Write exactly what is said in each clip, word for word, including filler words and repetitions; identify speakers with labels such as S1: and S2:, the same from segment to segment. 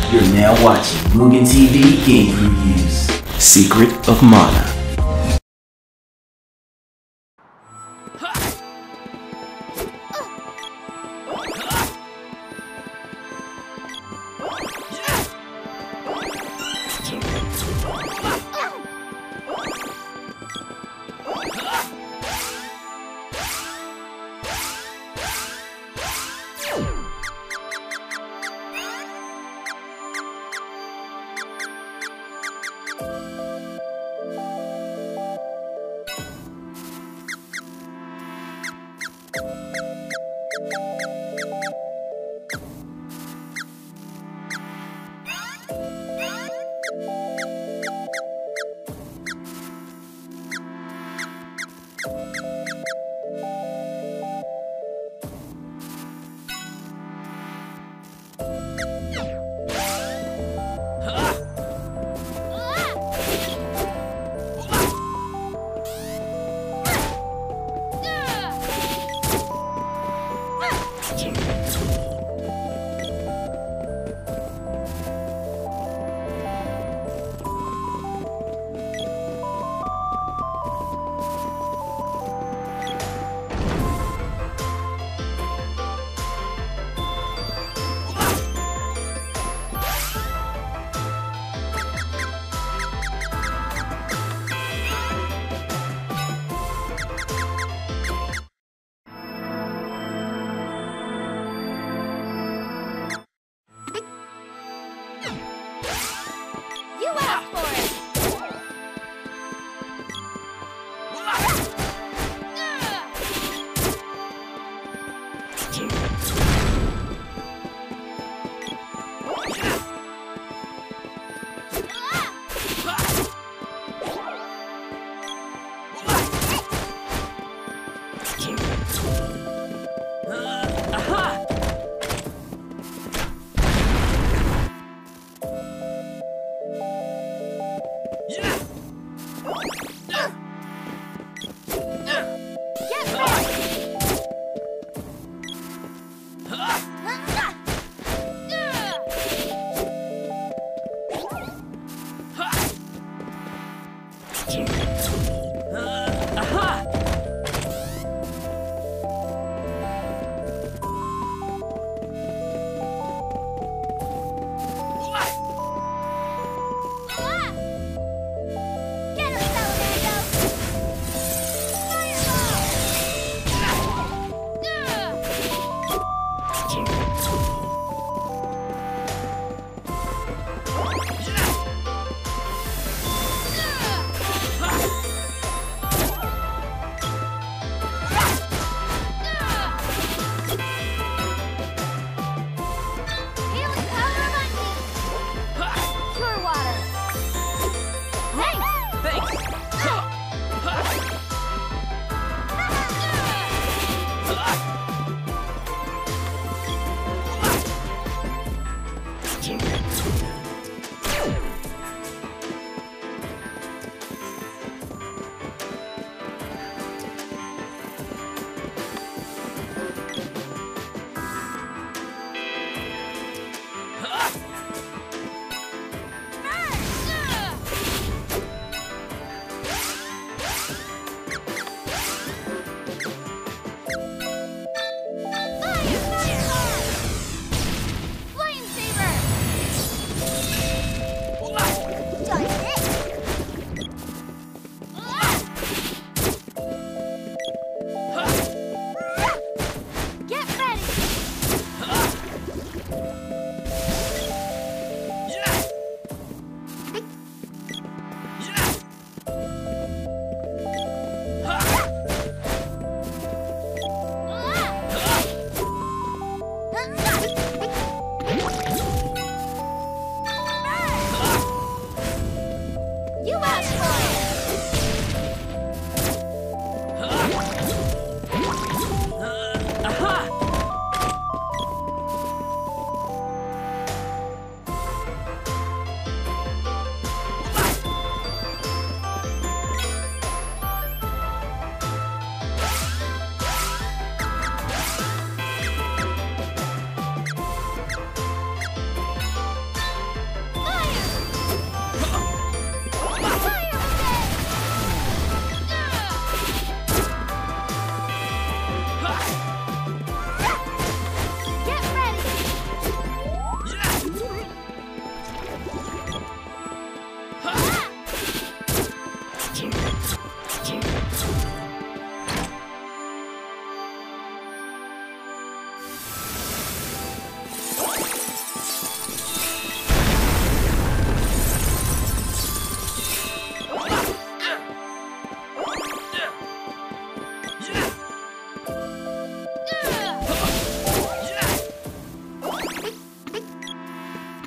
S1: You're now watching Mugen T V Game Reviews. Secret of Mana.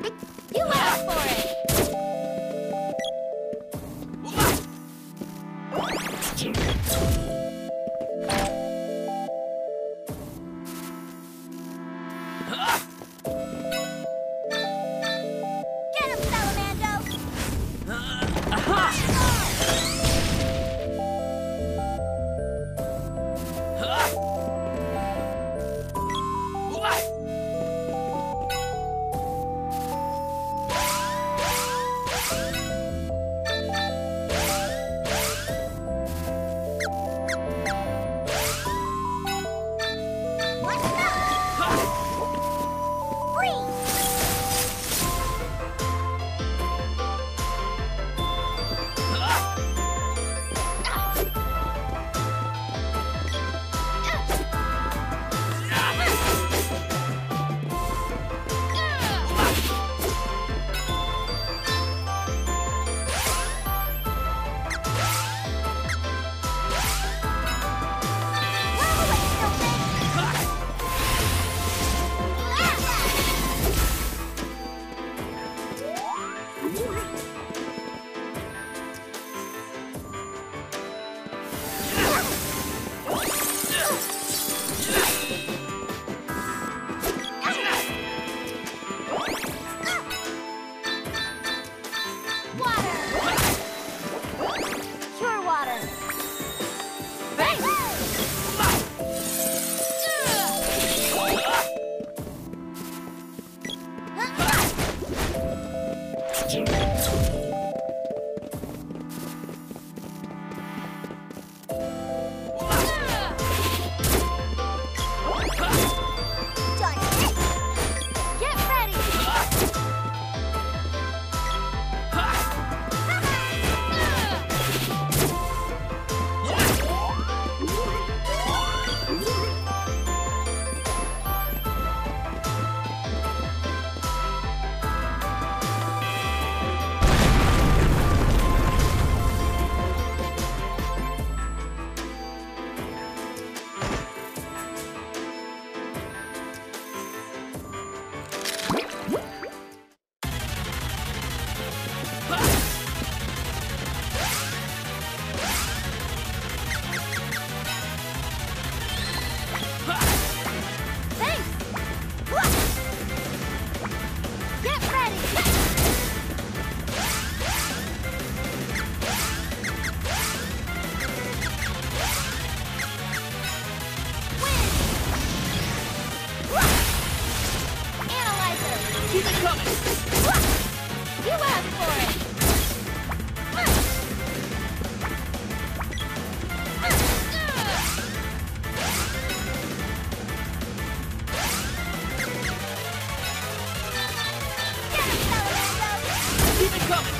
S2: You asked for it! Get him, Salamando!
S3: Keep it coming!
S2: You asked for it! Get him, Salamando!
S3: Keep it coming!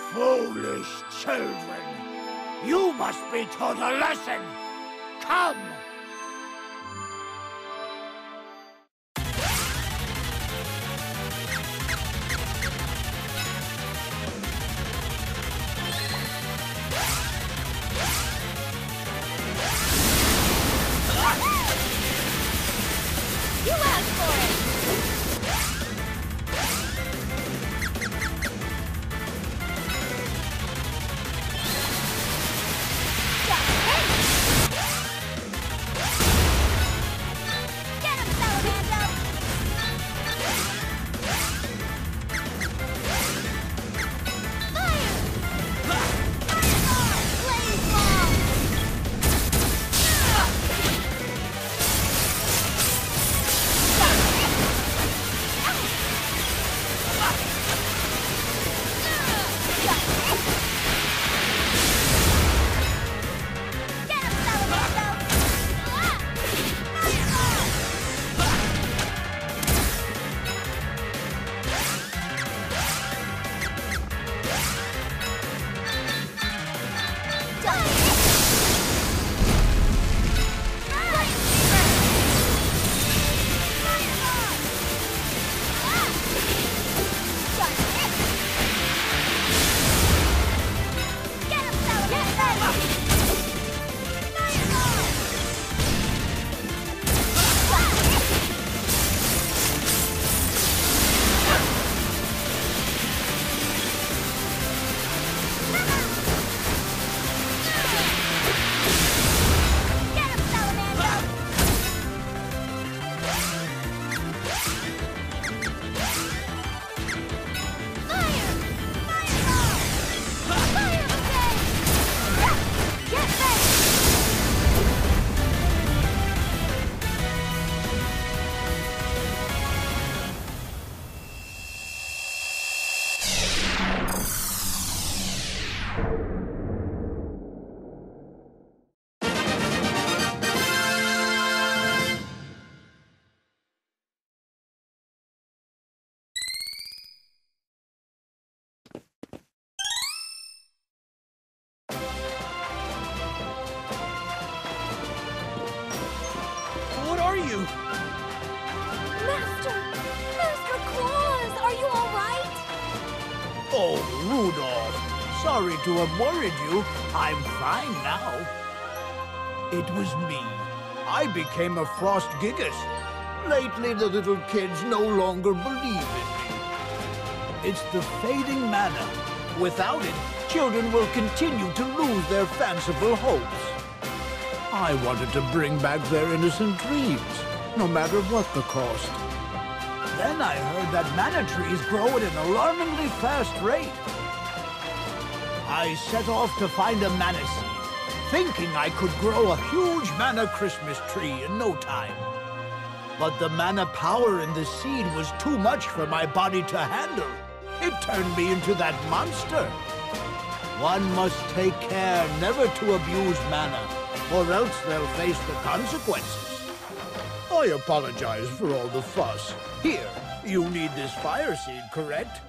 S3: Foolish children! You must be taught a lesson! Come!
S2: You asked for it! Get him, Salamando! Fire! Fireball! Blaze ball! Get him, Salamando! Fireball! Get him, Salamando! Fire! Fireball! Fire blade! Get ready!
S3: What are you?
S2: Master! Master Claus! Are you all right?
S3: Oh, Rudolph. Sorry to have worried you. I'm fine now. It was me. I became a Frost Gigas. Lately, the little kids no longer believe in me. It's the fading mana. Without it, children will continue to lose their fanciful hopes. I wanted to bring back their innocent dreams, no matter what the cost. Then I heard that mana trees grow at an alarmingly fast rate. I set off to find a mana seed, thinking I could grow a huge mana Christmas tree in no time. But the mana power in the seed was too much for my body to handle. It turned me into that monster. One must take care never to abuse mana, or else they'll face the consequences. I apologize for all the fuss. Here, you need this fire seed, correct?